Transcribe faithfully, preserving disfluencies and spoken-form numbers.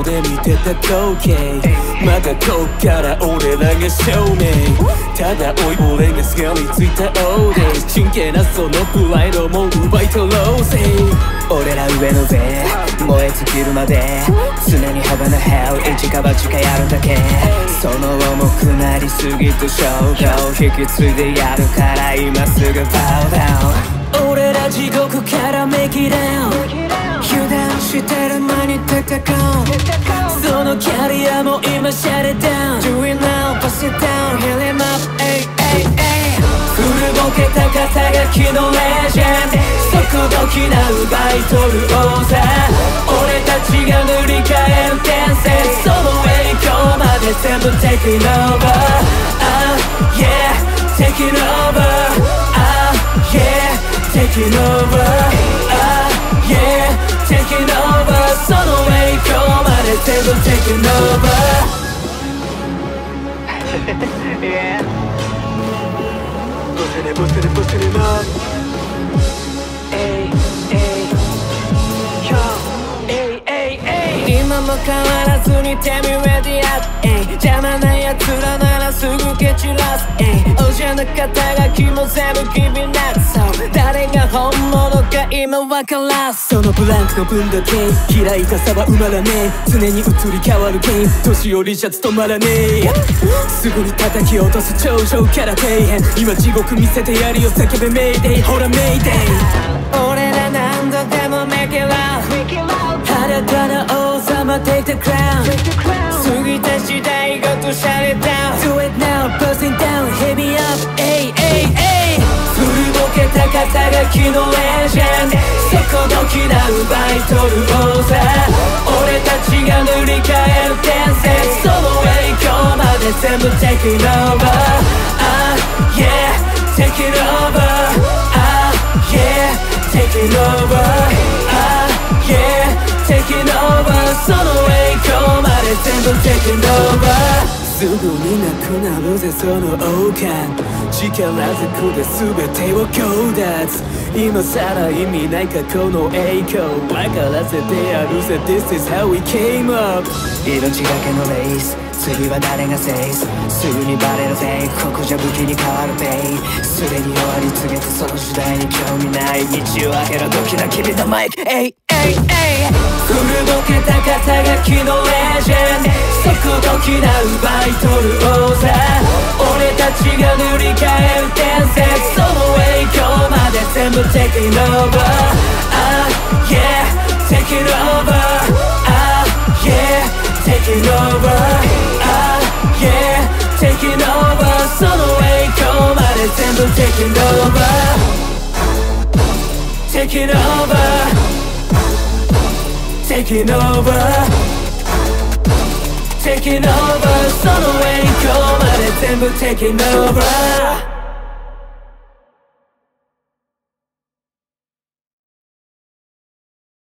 窓で見てた光景まだこっから俺らが証明ただ追い俺がすがりついた all day 真剣なそのプライドも奪い取ろうぜ俺ら上の上燃え尽きるまで常に幅の hell 一か八かやるだけその重くなりすぎと証拠を引き継いでやるから今すぐ bow down 俺ら地獄から make it down 油断してる間に戦うそのキャリアも今シャレダウン Do it now, pass it down, heal him up, ay, ay, ay 古ぼけた肩書きのレジェンド速度機な奪い取る王座俺たちが塗り替える伝説その影響まで全部 taking over Ah, yeah, taking over Ah, yeah, taking over Ah, yeah, taking over その影響まで全部 taking over Yeah Pussing it, pussing it, pussing it up Ay, ay Yo, ay, ay, ay 今も変わらずに手見上でやっ邪魔な奴らならすぐ蹴散らすおじゃな肩書きも全部君なくそう誰が本物か今わからすそのブランクの分だけ開いた差は埋まらねえ常に移り変わるゲーム年寄りじゃ務まらねえすぐに叩き落とす頂上から底辺今地獄見せてやるよ叫べメイデイほらメイデイ俺ら何度でも make it loud 新たな王様 take the crown 過ぎた時代ごとシャレダウン Do it now, buzzing down, hit me up, ay, ay, ay 古ぼけた肩書きのレジェンド速度機な奪い取る王座俺たちが塗り替える伝説その影響まで全部 taking over Ah, yeah, taking over Ah, yeah, taking over Ah, yeah, taking over その影響まで全部 taking over すぐになくなるぜその王冠力ずくで全てを強奪今さら意味ない過去の栄光分からせてやるぜ This is how we came up 命がけのレース次は誰がセースすぐにバレるフェイクここじゃ武器に変わるペイすでに終わり告げてその時代に興味ない道を開けろ時な君のマイクエイエイエイ古ぼけた肩書きのレジェンド速度機な奪い取る王座俺たちが塗り替える伝説その影響まで全部 taking over Ah, yeah, taking over Ah, yeah, taking over Ah, yeah, taking over その影響まで全部 taking over Taking over Taking over Taking over その影響まで全部 taking over